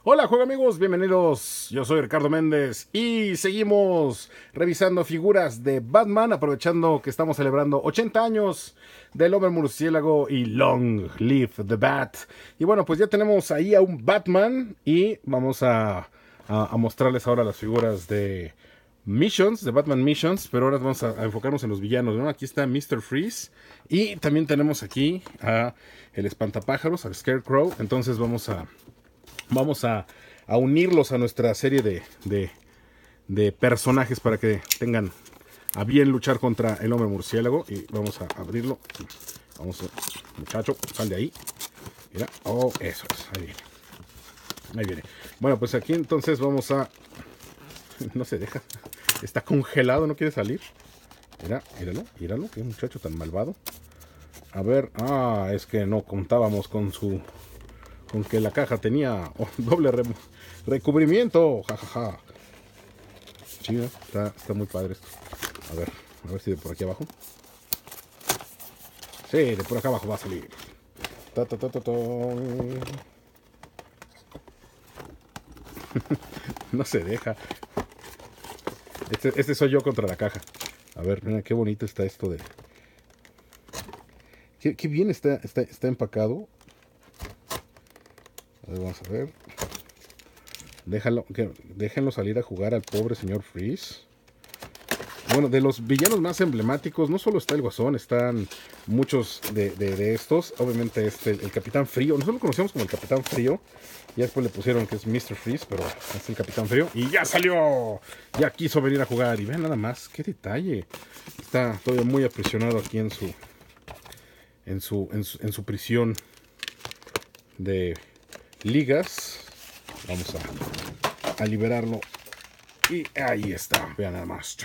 Hola, juego amigos, bienvenidos. Yo soy Ricardo Méndez y seguimos revisando figuras de Batman, aprovechando que estamos celebrando 80 años del hombre murciélago y Long Live the Bat. Y bueno, pues ya tenemos ahí a un Batman y vamos a mostrarles ahora las figuras de Missions, de Batman Missions, pero ahora vamos a enfocarnos en los villanos, ¿no? Aquí está Mr. Freeze y también tenemos aquí a el Espantapájaros, al Scarecrow. Entonces vamos a unirlos a nuestra serie de personajes para que tengan a bien luchar contra el hombre murciélago. Y vamos a abrirlo. Vamos, muchacho, sal de ahí. Mira, oh, eso es, ahí viene. Ahí viene. Bueno, pues aquí entonces vamos a... No se deja. Está congelado, no quiere salir. Mira, míralo, qué muchacho tan malvado. A ver, es que no contábamos con que la caja tenía doble recubrimiento. Jajaja. Chido, está muy padre esto. A ver si de por aquí abajo. Sí, de por acá abajo va a salir. No se deja. Este soy yo contra la caja. A ver, mira qué bonito está esto de... Qué bien está empacado. A ver, vamos a ver. Déjenlo salir a jugar al pobre señor Freeze. Bueno, de los villanos más emblemáticos, no solo está el Guasón, están muchos de estos. Obviamente el Capitán Frío. Nosotros lo conocemos como el Capitán Frío. Y después le pusieron que es Mr. Freeze, pero es el Capitán Frío. ¡Y ya salió! Ya quiso venir a jugar. Y vean nada más, qué detalle. Está todavía muy aprisionado aquí en su prisión de ligas. Vamos a liberarlo. Y ahí está. Vean nada más.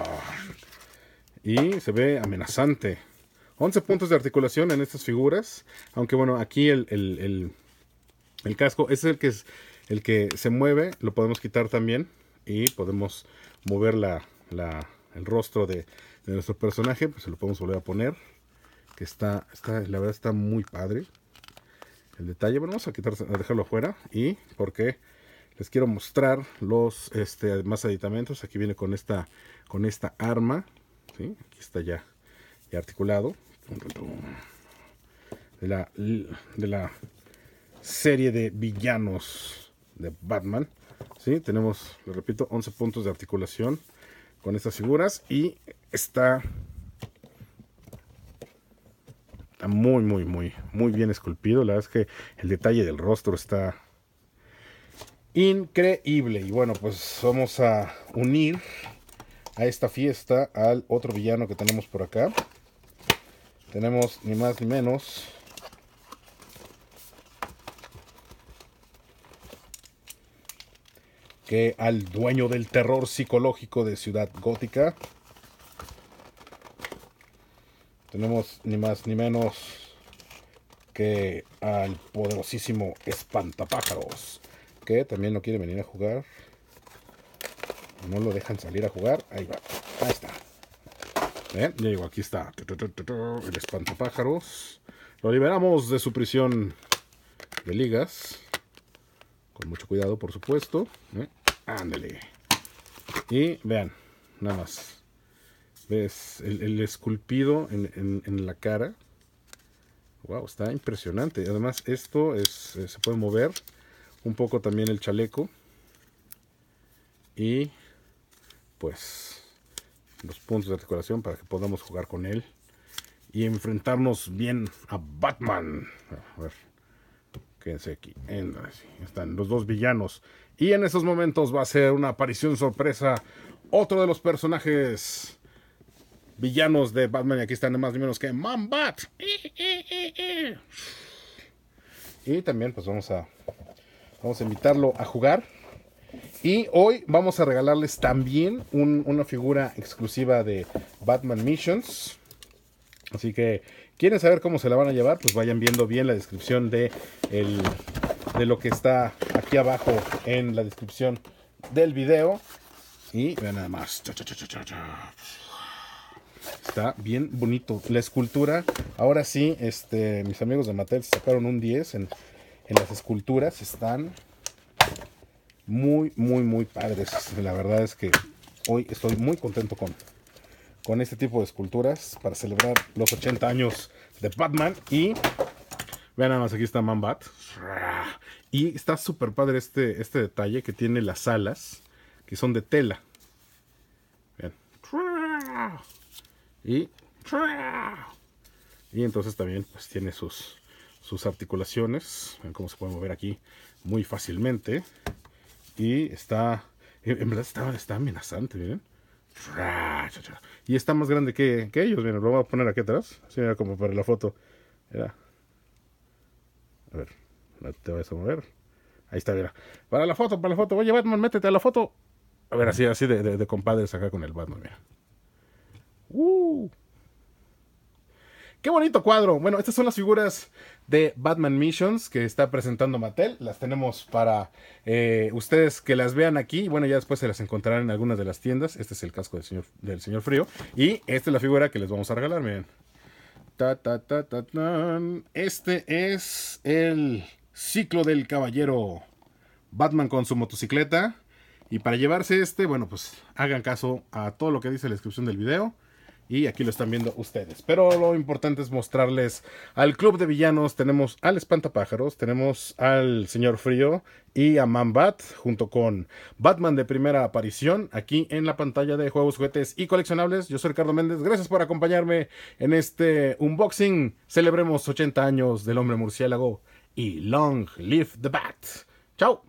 Y se ve amenazante. 11 puntos de articulación en estas figuras. Aunque bueno, aquí el casco es el que se mueve. Lo podemos quitar también. Y podemos mover el rostro de nuestro personaje. Pues se lo podemos volver a poner. Que la verdad está muy padre. El detalle, bueno, vamos a dejarlo afuera. Y porque les quiero mostrar los más aditamentos. Aquí viene con esta arma, ¿sí? Aquí está ya articulado. De la serie de villanos de Batman, ¿sí? Tenemos, lo repito, 11 puntos de articulación con estas figuras. Y está muy bien esculpido. La verdad es que el detalle del rostro está increíble. Y bueno, pues vamos a unir a esta fiesta al otro villano que tenemos por acá. Tenemos ni más ni menos que al dueño del terror psicológico de Ciudad Gótica. Tenemos ni más ni menos que al poderosísimo Espantapájaros, que también no quiere venir a jugar. No lo dejan salir a jugar. Ahí va. Ahí está. Ya llegó. Aquí está. El Espantapájaros. Lo liberamos de su prisión de ligas. Con mucho cuidado, por supuesto. Ándale. Y vean. Nada más. ¿Ves? El esculpido en la cara. Wow, está impresionante. Además, esto se puede mover un poco también el chaleco. Y pues los puntos de articulación para que podamos jugar con él y enfrentarnos bien a Batman. A ver, quédense aquí. Están los dos villanos. Y en esos momentos va a ser una aparición sorpresa. Otro de los personajes villanos de Batman. Y aquí están ni más ni menos que Man-Bat. Y también pues vamos a invitarlo a jugar. Y hoy vamos a regalarles también una figura exclusiva de Batman Missions. Así que, ¿quieren saber cómo se la van a llevar? Pues vayan viendo bien la descripción de lo que está aquí abajo en la descripción del video. Y vean nada más. Está bien bonito. La escultura, ahora sí, mis amigos de Mattel sacaron un 10 en las esculturas. Están muy, muy, muy padres. La verdad es que hoy estoy muy contento con este tipo de esculturas para celebrar los 80 años de Batman. Y vean nada más, aquí está Man-Bat. Y está súper padre este detalle que tiene las alas, que son de tela. Vean. Y entonces también pues tiene sus articulaciones. Ven cómo se puede mover aquí muy fácilmente. Y está, en verdad está amenazante, miren. Y está más grande que ellos, miren, lo voy a poner aquí atrás. Así mira, como para la foto. Mira. A ver, no te vas a mover. Ahí está, mira. Para la foto. Oye, Batman, métete a la foto. A ver, así de compadres acá con el Batman, mira. ¡Qué bonito cuadro! Bueno, estas son las figuras de Batman Missions que está presentando Mattel. Las tenemos para ustedes que las vean aquí. Bueno, ya después se las encontrarán en algunas de las tiendas. Este es el casco del señor Frío. Y esta es la figura que les vamos a regalar, miren. Este es el ciclo del caballero. Batman con su motocicleta. Y para llevarse bueno, pues hagan caso a todo lo que dice la descripción del video. Y aquí lo están viendo ustedes. Pero lo importante es mostrarles al club de villanos. Tenemos al Espantapájaros, tenemos al Señor Frío y a Man-Bat, junto con Batman de primera aparición, aquí en la pantalla de juegos, juguetes y coleccionables. Yo soy Ricardo Méndez. Gracias por acompañarme en este unboxing. Celebremos 80 años del Hombre Murciélago y Long Live the Bat. ¡Chao!